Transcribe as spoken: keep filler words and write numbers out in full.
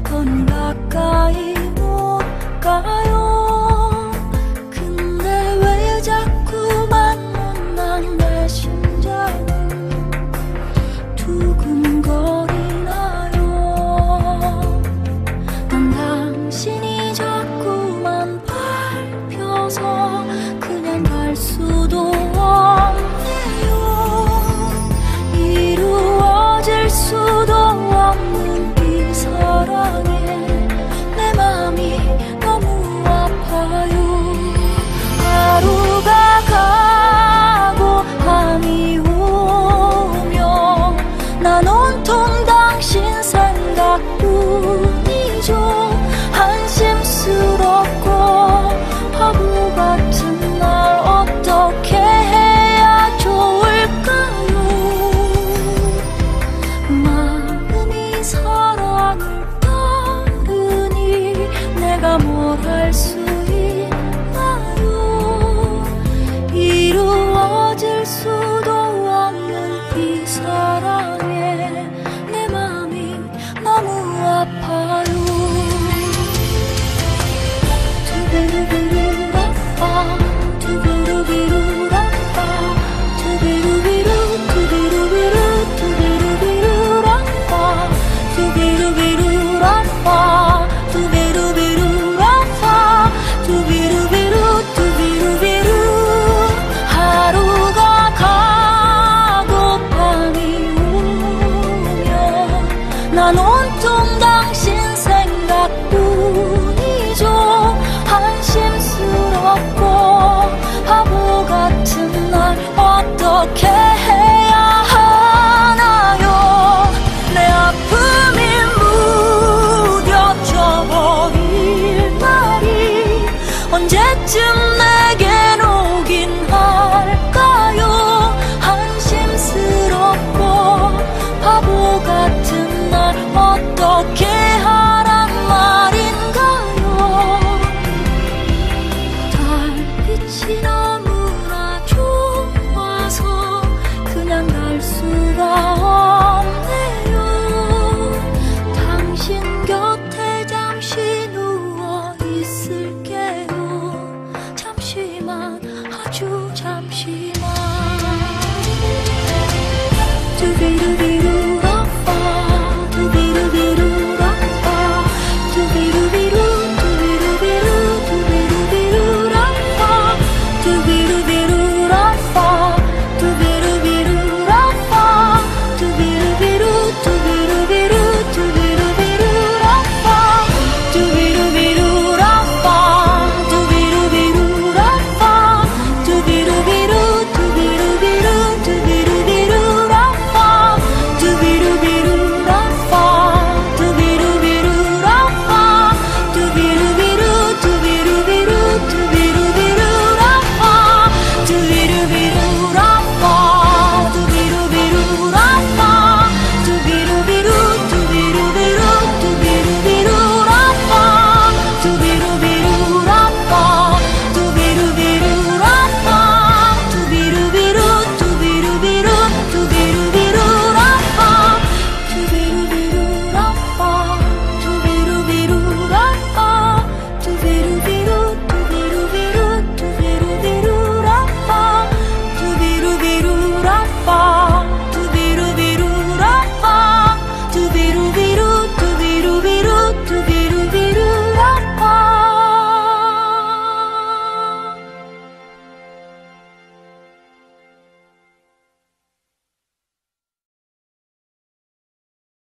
더는 가까이 못 가요. 근데 왜 자꾸만 못난 내 심장은 두근거리나요. 난 당신이 자꾸만 밟혀서 그냥 갈 수도 없네요. 이루어질 수도 없는 이 사랑에 내 맘이 너무 아파요. 하루가 가고 밤이 오면 난 온통 당신 생각뿐이죠. 한심스럽고 바보 같은 날 어떻게 해야 좋을까요? 마음이 사랑을 따르니 내가 뭘 할 수 있나요? 이루어질 수도 없는 이 사랑에 내 맘이 너무 아파요. 두비루비루라빠 두비루비루라빠 두비루비루 두비루비루 두비루비루라빠 두비루비루라빠 두비루비루라빠 두비루비루 두비루비루. 하루가 가고 밤이 오면 난 온통 당신 생각뿐